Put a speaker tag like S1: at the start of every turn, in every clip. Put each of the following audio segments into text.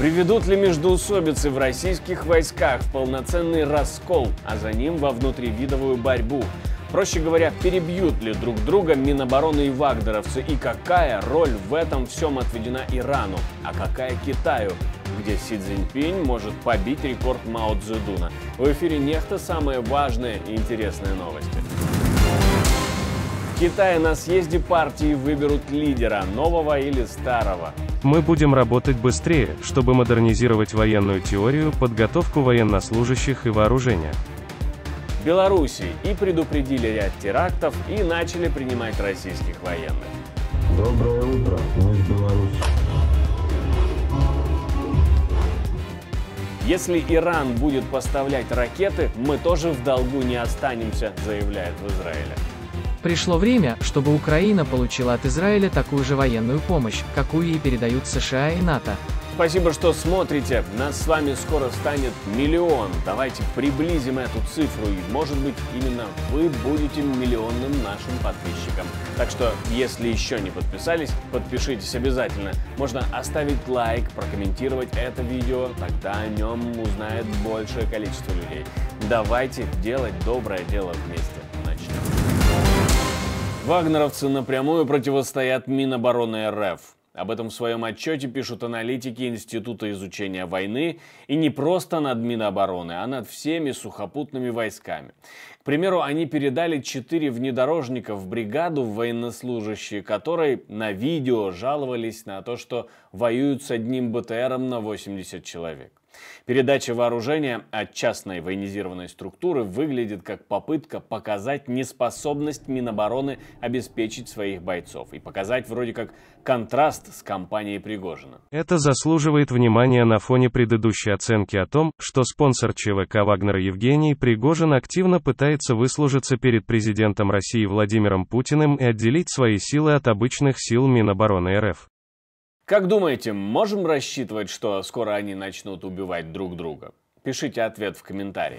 S1: Приведут ли междоусобицы в российских войсках в полноценный раскол, а за ним во внутривидовую борьбу? Проще говоря, перебьют ли друг друга Минобороны и вагнеровцы, и какая роль в этом всем отведена Ирану, а какая Китаю, где Си Цзиньпинь может побить рекорд Мао Цзэдуна. В эфире «Нехта» самые важные и интересные новости. В Китае на съезде партии выберут лидера, нового или старого.
S2: Мы будем работать быстрее, чтобы модернизировать военную теорию, подготовку военнослужащих и вооружения.
S1: В Беларуси и предупредили ряд терактов, и начали принимать российских военных.
S3: Доброе утро, мы из Беларуси.
S1: Если Иран будет поставлять ракеты, мы тоже в долгу не останемся, заявляет в Израиле.
S4: Пришло время, чтобы Украина получила от Израиля такую же военную помощь, какую ей передают США и НАТО.
S1: Спасибо, что смотрите. Нас с вами скоро станет 1 миллион. Давайте приблизим эту цифру, и, может быть, именно вы будете миллионным нашим подписчиком. Так что, если еще не подписались, подпишитесь обязательно. Можно оставить лайк, прокомментировать это видео, тогда о нем узнает большее количество людей. Давайте делать доброе дело вместе. Начнем. Вагнеровцы напрямую противостоят Минобороны РФ. Об этом в своем отчете пишут аналитики Института изучения войны, и не просто над Минобороны, а над всеми сухопутными войсками. К примеру, они передали 4 внедорожника в бригаду, военнослужащие которой на видео жаловались на то, что воюют с одним БТРом на 80 человек. Передача вооружения от частной военизированной структуры выглядит как попытка показать неспособность Минобороны обеспечить своих бойцов и показать вроде как контраст с кампанией Пригожина.
S2: Это заслуживает внимания на фоне предыдущей оценки о том, что спонсор ЧВК Вагнера Евгений Пригожин активно пытается выслужиться перед президентом России Владимиром Путиным и отделить свои силы от обычных сил Минобороны РФ.
S1: Как думаете, можем рассчитывать, что скоро они начнут убивать друг друга? Пишите ответ в комментарии.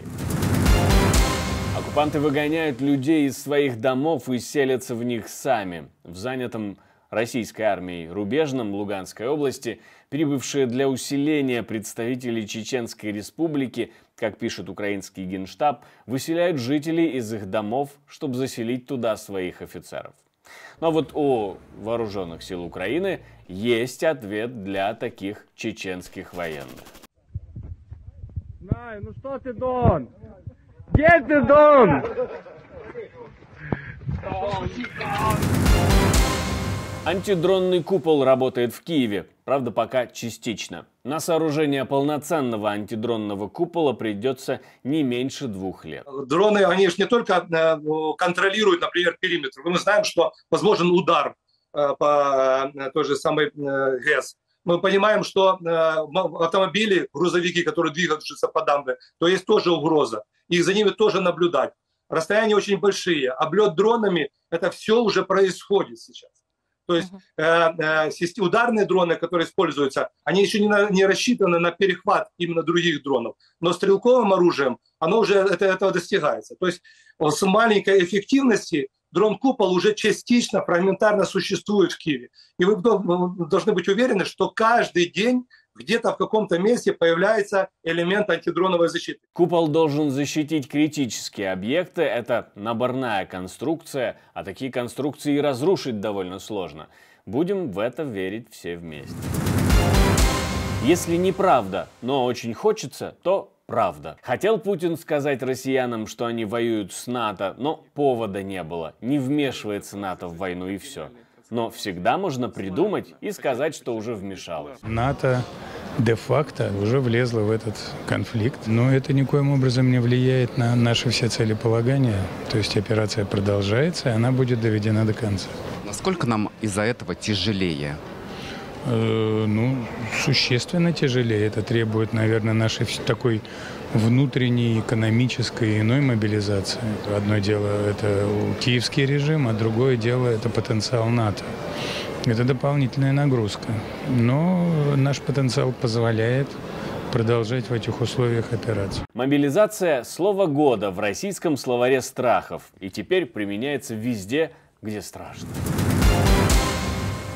S1: Оккупанты выгоняют людей из своих домов и селятся в них сами. В занятом российской армией Рубежном Луганской области прибывшие для усиления представители Чеченской Республики, как пишет украинский Генштаб, выселяют жителей из их домов, чтобы заселить туда своих офицеров. Но вот у вооруженных сил Украины есть ответ для таких чеченских военных.
S5: Знаю, ну что ты, Дон? Где ты, Дон?
S1: Антидронный купол работает в Киеве, правда пока частично. На сооружение полноценного антидронного купола придется не меньше 2 лет.
S6: Дроны, они же не только контролируют, например, периметр. Мы знаем, что возможен удар по той же самой ГЭС. Мы понимаем, что автомобили, грузовики, которые двигаются по дамбе, то есть тоже угроза. И за ними тоже наблюдать. Расстояния очень большие. Облет дронами, это все уже происходит сейчас. То есть ударные дроны, которые используются, они еще не рассчитаны на перехват именно других дронов. Но стрелковым оружием оно уже этого достигается. То есть с маленькой эффективности дрон-купол уже частично, фрагментарно существует в Киеве. И вы должны быть уверены, что каждый день где-то в каком-то месте появляется элемент антидроновой защиты.
S1: Купол должен защитить критические объекты. Это наборная конструкция, а такие конструкции и разрушить довольно сложно. Будем в это верить все вместе. Если неправда, но очень хочется, то правда. Хотел Путин сказать россиянам, что они воюют с НАТО, но повода не было. Не вмешивается НАТО в войну и все. Но всегда можно придумать и сказать, что уже вмешалось.
S7: НАТО де-факто уже влезло в этот конфликт, но это никоим образом не влияет на наши все целеполагания. То есть операция продолжается, и она будет доведена до конца.
S8: Насколько нам из-за этого тяжелее?
S7: Существенно тяжелее. Это требует, наверное, нашей такой внутренней экономической и иной мобилизации. Одно дело – это киевский режим, а другое дело – это потенциал НАТО. Это дополнительная нагрузка. Но наш потенциал позволяет продолжать в этих условиях операцию.
S1: Мобилизация – слово года в российском словаре страхов. И теперь применяется везде, где страшно.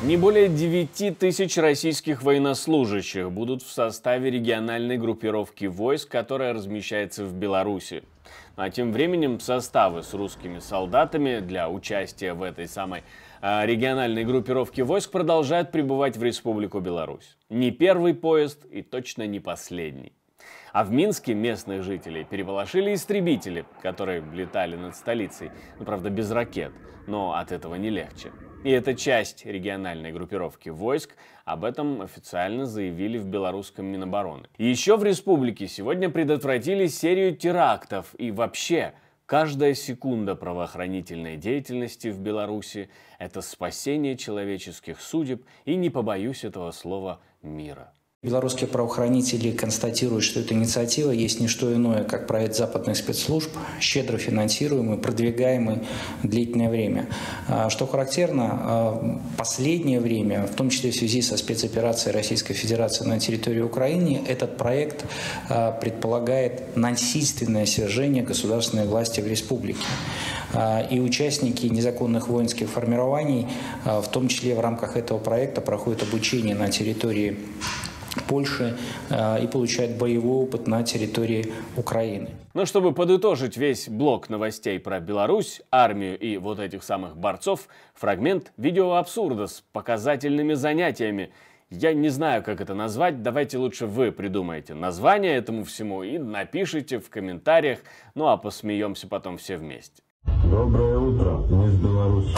S1: Не более 9 тысяч российских военнослужащих будут в составе региональной группировки войск, которая размещается в Беларуси. А тем временем составы с русскими солдатами для участия в этой самой региональной группировке войск продолжают прибывать в Республику Беларусь. Не первый поезд и точно не последний. А в Минске местных жителей переполошили истребители, которые летали над столицей. Ну, правда, без ракет, но от этого не легче. И это часть региональной группировки войск. Об этом официально заявили в белорусском Минобороны. И еще в республике сегодня предотвратили серию терактов. И вообще, каждая секунда правоохранительной деятельности в Беларуси – это спасение человеческих судеб и, не побоюсь этого слова, мира.
S9: Белорусские правоохранители констатируют, что эта инициатива есть не что иное, как проект западных спецслужб, щедро финансируемый, продвигаемый длительное время. Что характерно, последнее время, в том числе в связи со спецоперацией Российской Федерации на территории Украины, этот проект предполагает насильственное свержение государственной власти в республике. И участники незаконных воинских формирований, в том числе в рамках этого проекта, проходят обучение на территории Польши и получают боевой опыт на территории Украины.
S1: Но чтобы подытожить весь блок новостей про Беларусь, армию и вот этих самых борцов, фрагмент видеоабсурда с показательными занятиями. Я не знаю, как это назвать, давайте лучше вы придумаете название этому всему и напишите в комментариях, ну а посмеемся потом все вместе.
S3: Доброе утро, мисс Беларусь.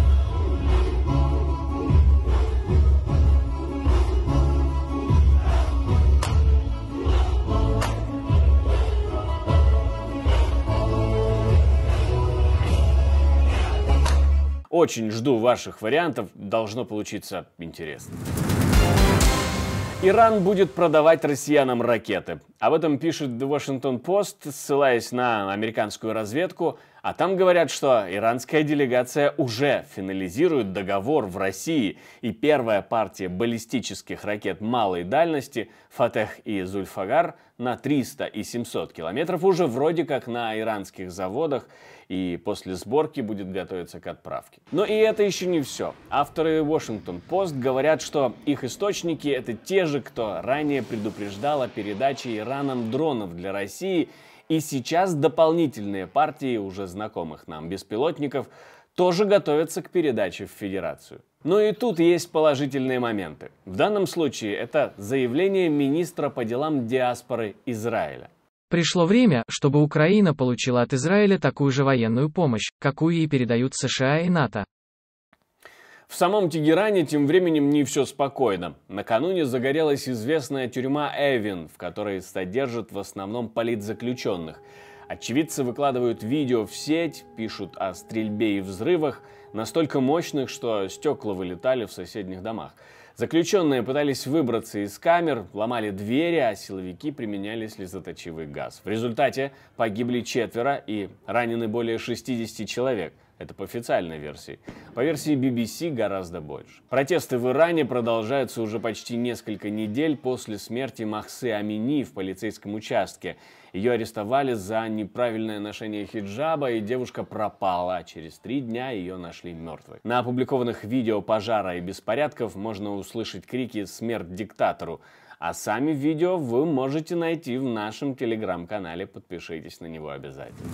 S1: Очень жду ваших вариантов, должно получиться интересно. Иран будет продавать россиянам ракеты. Об этом пишет The Washington Post, ссылаясь на американскую разведку. А там говорят, что иранская делегация уже финализирует договор в России. И первая партия баллистических ракет малой дальности «Фатех» и «Зульфагар» на 300 и 700 километров уже вроде как на иранских заводах. И после сборки будет готовиться к отправке. Но и это еще не все. Авторы Washington Post говорят, что их источники — это те же, кто ранее предупреждал о передаче Ираном дронов для России. И сейчас дополнительные партии уже знакомых нам беспилотников тоже готовятся к передаче в Федерацию. Но и тут есть положительные моменты. В данном случае это заявление министра по делам диаспоры Израиля.
S4: Пришло время, чтобы Украина получила от Израиля такую же военную помощь, какую ей передают США и НАТО.
S1: В самом Тегеране тем временем не все спокойно. Накануне загорелась известная тюрьма Эвин, в которой содержат в основном политзаключенных. Очевидцы выкладывают видео в сеть, пишут о стрельбе и взрывах, настолько мощных, что стекла вылетали в соседних домах. Заключенные пытались выбраться из камер, ломали двери, а силовики применяли слезоточивый газ. В результате погибли 4 и ранены более 60 человек. Это по официальной версии. По версии BBC гораздо больше. Протесты в Иране продолжаются уже почти несколько недель после смерти Махсы Амини в полицейском участке. Ее арестовали за неправильное ношение хиджаба, и девушка пропала. А через 3 дня ее нашли мертвой. На опубликованных видео пожара и беспорядков можно услышать крики «Смерть диктатору!». А сами видео вы можете найти в нашем телеграм-канале. Подпишитесь на него обязательно.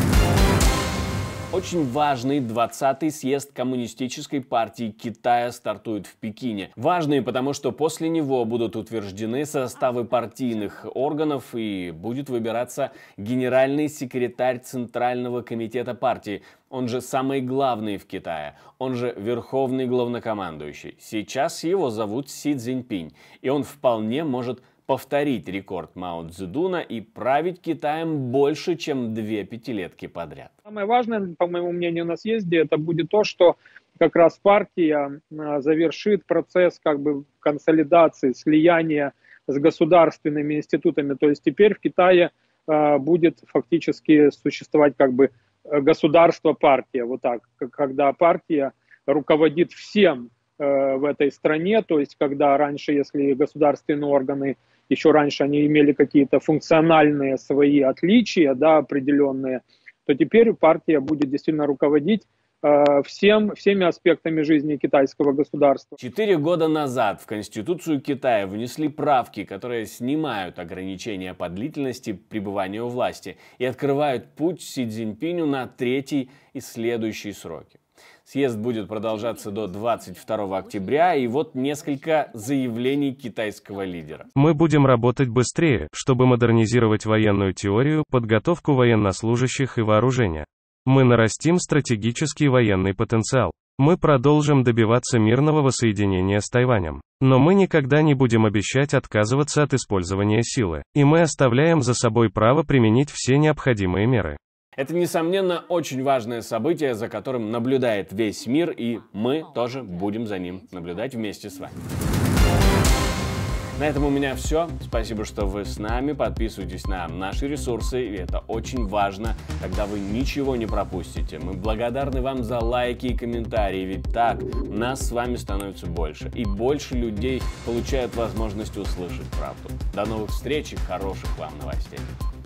S1: Очень важный 20-й съезд Коммунистической партии Китая стартует в Пекине. Важный, потому что после него будут утверждены составы партийных органов и будет выбираться генеральный секретарь Центрального комитета партии. Он же самый главный в Китае, он же верховный главнокомандующий. Сейчас его зовут Си Цзиньпинь, и он вполне может повторить рекорд Мао Цзэдуна и править Китаем больше, чем 2 пятилетки подряд.
S10: Самое важное, по моему мнению, на съезде, это будет то, что как раз партия завершит процесс консолидации, слияния с государственными институтами. То есть теперь в Китае будет фактически существовать государство-партия. Вот так, когда партия руководит всем в этой стране, то есть когда раньше, если государственные органы, еще раньше они имели какие-то функциональные свои отличия, да, определенные, то теперь партия будет действительно руководить всеми аспектами жизни китайского государства.
S1: 4 года назад в Конституцию Китая внесли правки, которые снимают ограничения по длительности пребывания у власти и открывают путь Си Цзиньпиню на третий и следующие сроки. Съезд будет продолжаться до 22 октября, и вот несколько заявлений китайского лидера.
S2: Мы будем работать быстрее, чтобы модернизировать военную теорию, подготовку военнослужащих и вооружения. Мы нарастим стратегический военный потенциал. Мы продолжим добиваться мирного воссоединения с Тайванем. Но мы никогда не будем обещать отказываться от использования силы. И мы оставляем за собой право применить все необходимые меры.
S1: Это, несомненно, очень важное событие, за которым наблюдает весь мир, и мы тоже будем за ним наблюдать вместе с вами. На этом у меня все. Спасибо, что вы с нами. Подписывайтесь на наши ресурсы, и это очень важно, тогда вы ничего не пропустите. Мы благодарны вам за лайки и комментарии, ведь так нас с вами становится больше, и больше людей получают возможность услышать правду. До новых встреч и хороших вам новостей.